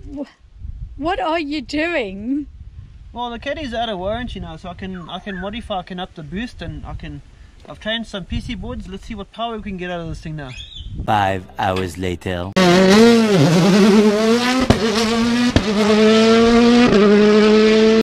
What are you doing? Well, the caddy's out of warranty now, so I can modify, I can up the boost, and I've changed some PC boards. Let's see what power we can get out of this thing now. 5 hours later.